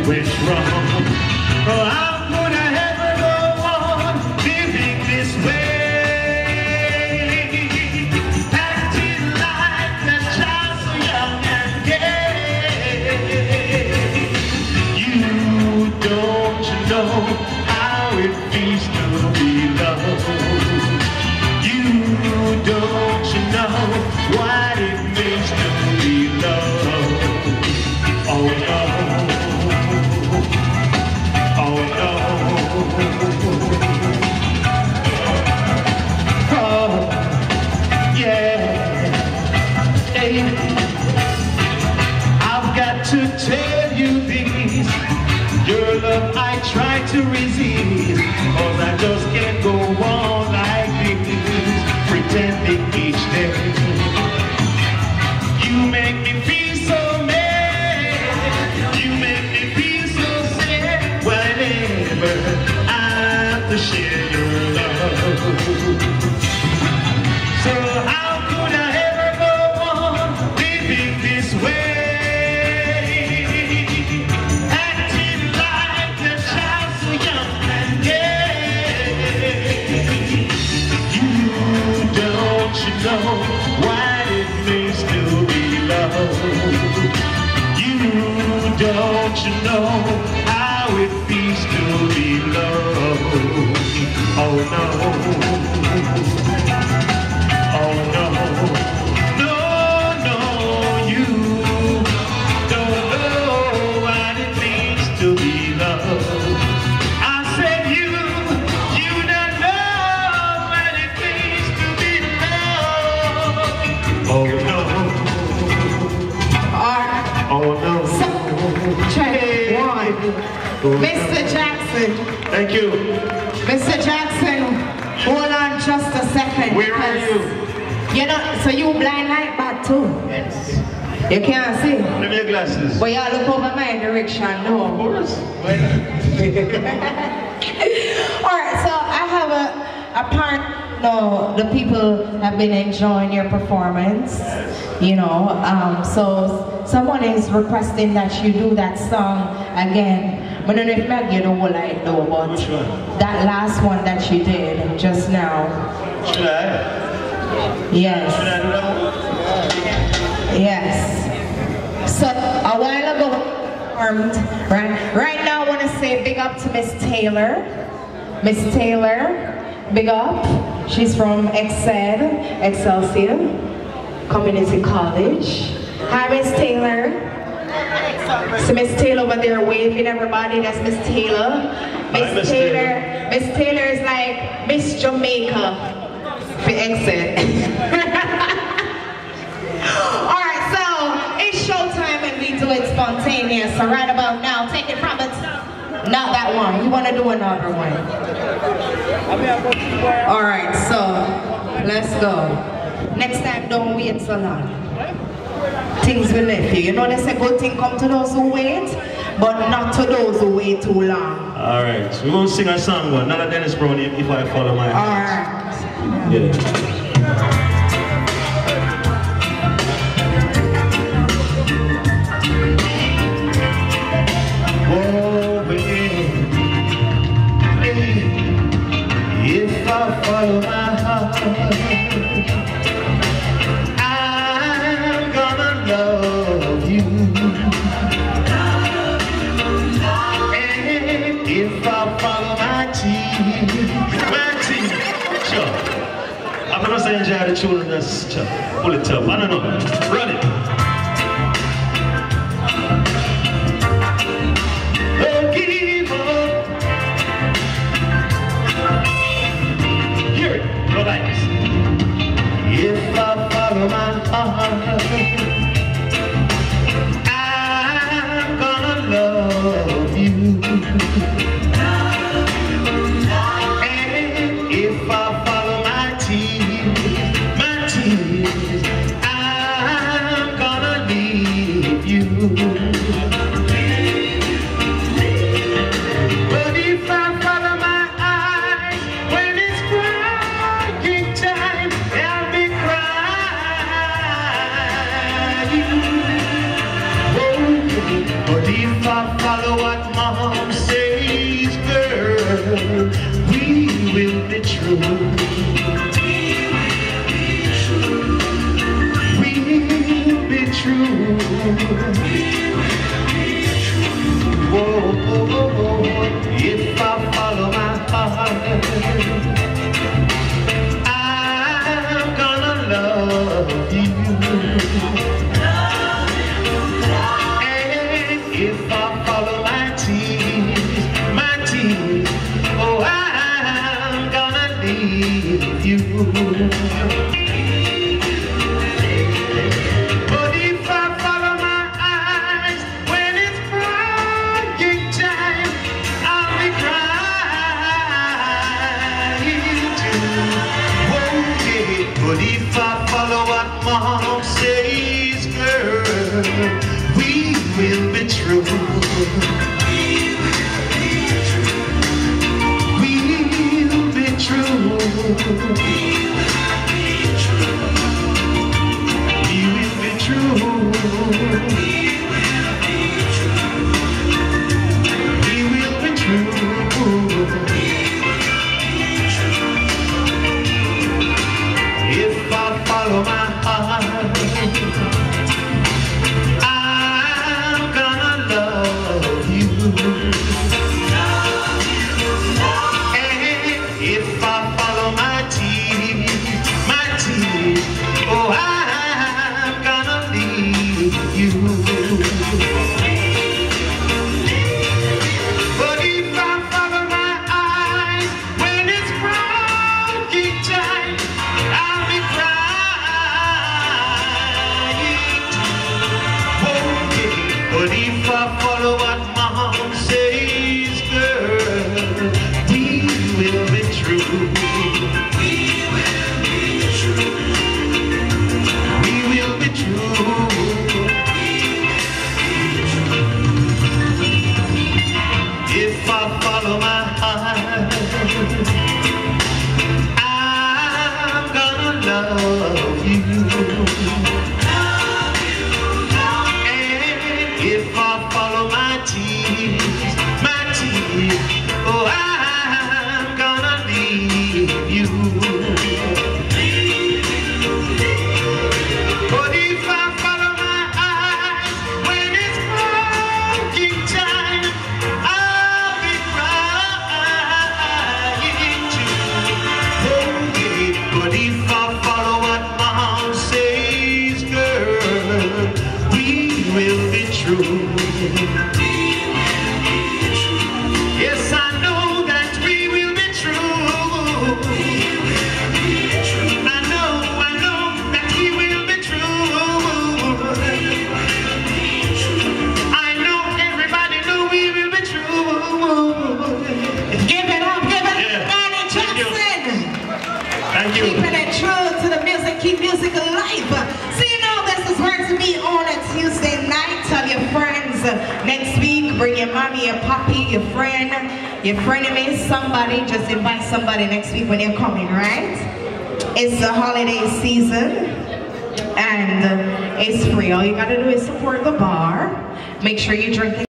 went wrong. Oh, how could I ever go on living this way? Acting like a child so young and gay. You don't know how it feels to be loved. You don't know what it means to be loved. Oh no. Oh no. Oh yeah. Hey, I've got to tell you this. Your love I try to resist, 'cause I just can't go on like this, pretending each day. You make me feel so mad, you make me feel so sad, whenever I have to share your love. So how could I ever go on living this way? Know what it means to be loved. You don't know how it feels to be loved. Oh no. Oh no. No, no, you don't know what it means to be loved. I said you don't know what it means to be loved. Oh no. Oh no. So, check one. Mr. Jackson. Thank you. Mr. Jackson, hold on just a second. Where are you? You know, so you blind like that too? Yes. You can't see? Let me your glasses. But you look over my direction, no? Of course. Alright, so I have a part. No, the people have been enjoying your performance, you know, so someone is requesting that you do that song again. I don't know if I get the whole I know, but which one? That last one that you did just now. Should I? Yes. Should I do that one? Yes. So a while ago, right now I want to say big up to Miss Taylor. Miss Taylor, big up. She's from Excelsior Community College. Hi, Miss Taylor. So Miss Taylor over there waving everybody. That's Miss Taylor. Miss Taylor is like Miss Jamaica for Excel. All right, so it's showtime and we do it spontaneous. So right about now, take it from it. Not that one. You want to do another one. Alright, so let's go. Next time, don't wait so long. Things will left you. You know they say good thing come to those who wait, but not to those who wait too long. Alright, so we're going to sing a song, one. Another Dennis Brown, If I Follow My Heart. Alright. Yeah. If I follow my heart, I'm gonna love you. And if I follow my team, sure. I'm gonna say enjoy the children, just pull it up. I don't know. Run it. Don't give up. Go like this. If I follow my heart, I'm gonna love you. And if I follow my tears, I'm gonna leave you. But if I follow my eyes when it's crying time, I'll be crying. But if I follow what Mom says, girl, we will be true. We will be true. Whoa, whoa, whoa, whoa. If I follow my heart, I'm gonna love you. And if I follow my tears, oh, I'm gonna leave you. But if I follow my eyes when it's crying time, I'll be crying too. Oh, yeah. But if I follow what Mom says, girl, we will be true. We will be true. We will be true. We will be true. If I follow my heart, I'm gonna love you. And if I follow my tears, oh, I'm gonna leave you. But if I follow my eyes when it's crying time, I'll be crying too. Oh, yeah. But if I follow what Mom says, girl, we will be true. We will be true. We will be true. If I follow my heart, I'm gonna love you. And if I follow my tears, oh, I'm gonna leave you. But if I follow my eyes when it's crying time, I'll be crying too. Oh, yeah. But if I follow what Mom says, girl, we will be true. Yes, I know that we will be true. I know that we will be true. I know everybody know we will be true. Give it up, Yeah. Danny Thank you. Jackson. Thank you. Keeping it true to the music, keep music alive. So you know this is where to be on a Tuesday night. Tell your friends next week, bring your mommy, your poppy, your frenemy, somebody. Just invite somebody next week when you're coming, right? It's the holiday season and it's free. All you gotta do is support the bar. Make sure you drink